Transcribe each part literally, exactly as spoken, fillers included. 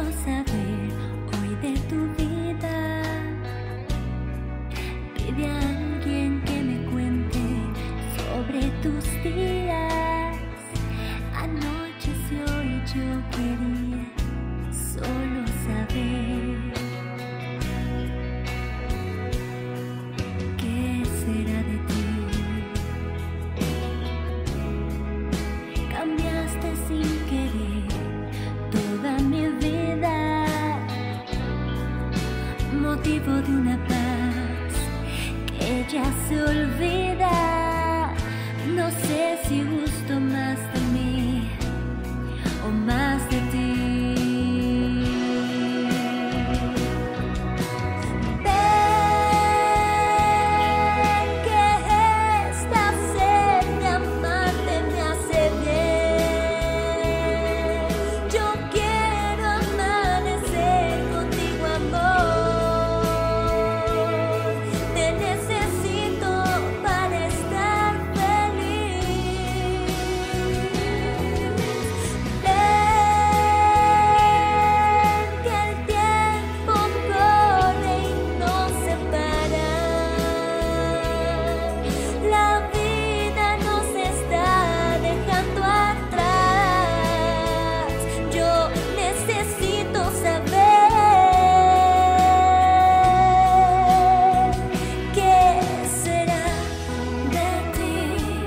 saber hoy de tu vida. Pide a alguien que me cuente sobre tus días. Anocheció y yo quería solo saber qué será de ti. Cambiaste sin querer toda mi vida, motivo de una paz que ya se olvida. No sé si gusto más de mí o más de ti. Ven que esta sed de amarte me hace bien. Yo quiero amanecer contigo, amor. Te necesito para estar feliz. Ven que el tiempo corre y nos separa. La vida nos está dejando atrás. Yo necesito saber qué será de ti.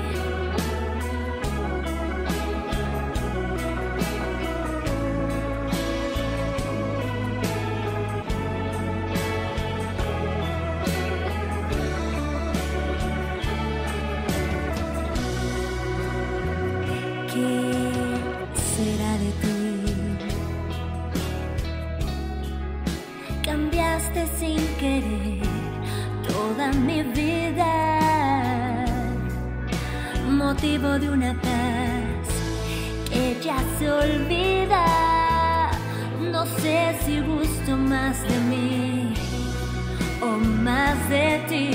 ¿Qué será de ti? Cambiaste sin querer toda mi vida, motivo de una paz que ya se olvida. No sé si gusto más de mí o más de ti.